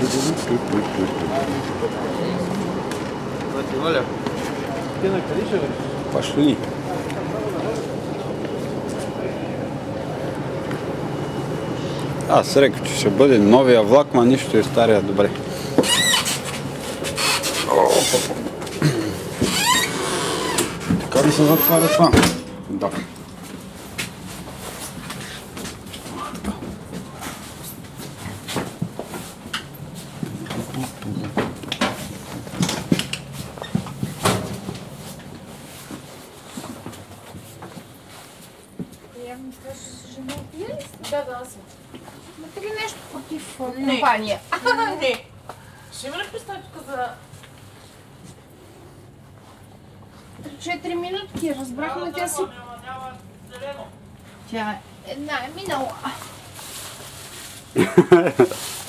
Валя, ты на къде ще вършиш? Пошли. Аз рекох, че ще бъде новия влак, ма нищо е стария добре. Така ли се затваря това? Да. Да, аз съм. Имате ли нещо против компания? Не. Ще има ли представителка за... 3-4 минутки, разбрахме тя си. Няма зелено. Тя една е минала.